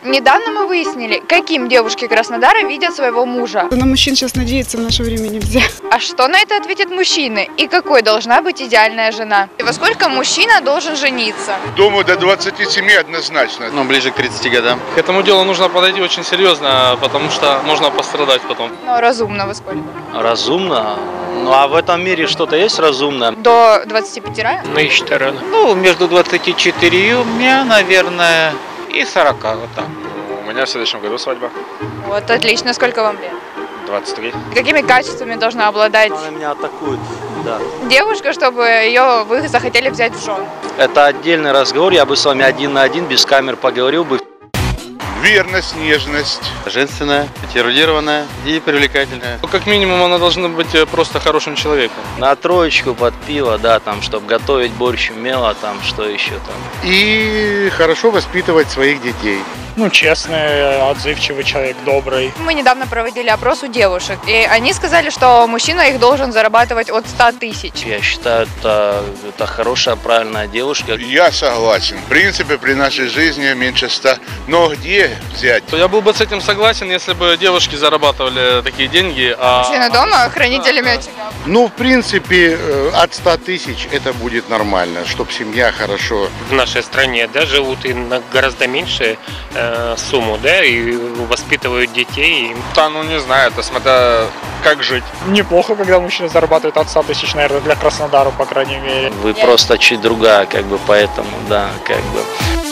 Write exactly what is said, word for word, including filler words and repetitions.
Недавно мы выяснили, каким девушки Краснодара видят своего мужа. На мужчин сейчас надеяться в наше время нельзя. А что на это ответят мужчины? И какой должна быть идеальная жена? И во сколько мужчина должен жениться? Думаю, до двадцати семи однозначно. Ну, ближе к тридцати годам. К этому делу нужно подойти очень серьезно, потому что можно пострадать потом. Ну, разумно во сколько? Разумно? Ну, а в этом мире что-то есть разумное? До двадцати пяти рая? Ну, еще рано. Ну, между двадцатью четырьмя, наверное, и сорока, вот так. У меня в следующем году свадьба. Вот, отлично. Сколько вам лет? двадцать три. Какими качествами должна обладать Она меня атакует, да. девушка, чтобы ее вы захотели взять в жены? Это отдельный разговор, я бы с вами один на один, без камер поговорил бы. Верность, нежность. Женственная, эрудированная и привлекательная. Ну, как минимум, она должна быть просто хорошим человеком. На троечку под пиво, да, там, чтобы готовить борщ умело, там, что еще там. И хорошо воспитывать своих детей. Ну, честный, отзывчивый человек, добрый. Мы недавно проводили опрос у девушек, и они сказали, что мужчина их должен зарабатывать от ста тысяч. Я считаю, это, это хорошая, правильная девушка. Я согласен. В принципе, при нашей жизни меньше ста. Но где взять? Я был бы с этим согласен, если бы девушки зарабатывали такие деньги. А... Мужчина дома хранителями очага. Ну, в принципе, от ста тысяч это будет нормально, чтобы семья хорошо. В нашей стране, да, живут и на гораздо меньше э, сумму, да, и воспитывают детей. Да, ну не знаю, это смотря как жить. Неплохо, когда мужчина зарабатывает от ста тысяч, наверное, для Краснодара, по крайней мере. Вы просто чуть другая, как бы, поэтому, да, как бы.